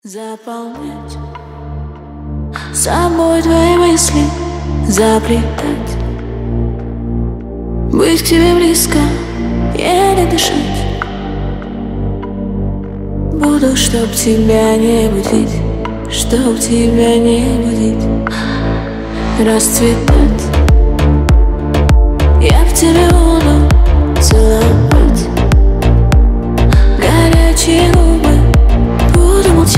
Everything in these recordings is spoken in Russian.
Заполнять собой твои мысли, заплетать, быть к тебе близко, еле дышать. Буду, чтоб тебя не будить, чтоб тебя не будить, расцветать. Я в тебе буду целовать, горячие губы буду молчать.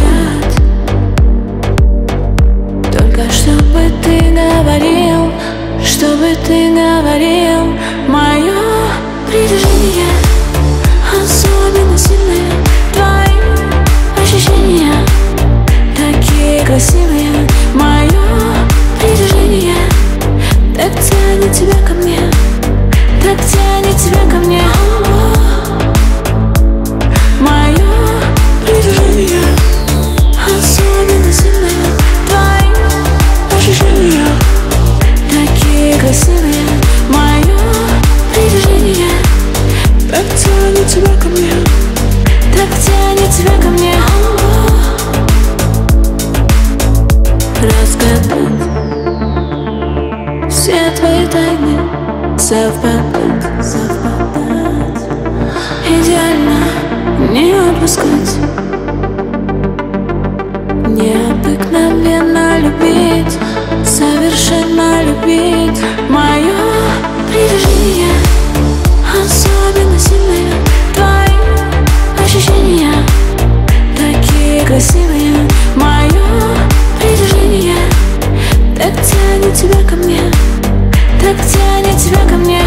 Только чтобы ты говорил, чтобы ты говорил. Мое притяжение особенно сильное, твои ощущения такие красивые. Мое притяжение так тянет тебя ко мне, так тянет тебя ко мне. Мое притяжение особенно сильное, твои ощущения такие красивые. Мое притяжение так тянет тебя ко мне, так тянет тебя ко мне. Разгадать все твои тайны, совпадать, совпадать, идеально не отпускать, необыкновенно любить, совершенно любить. Мое притяжение особенно сильное, твои ощущения такие красивые. Мое притяжение так тянет тебя ко мне, так тянет тебя ко мне.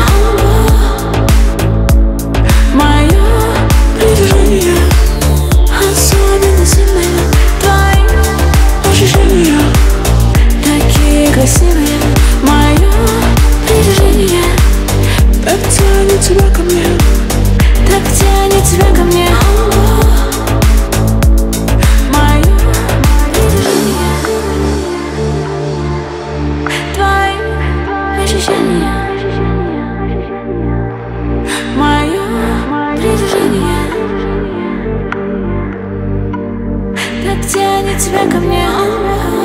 Мое притяжение особенно сильное, твои ощущения такие красивые. Мое притяжение так тянет тебя ко мне, так тянет тебя ко мне. Мое притяжение, твои ощущения. Мое притяжение так тянет тебя ко мне.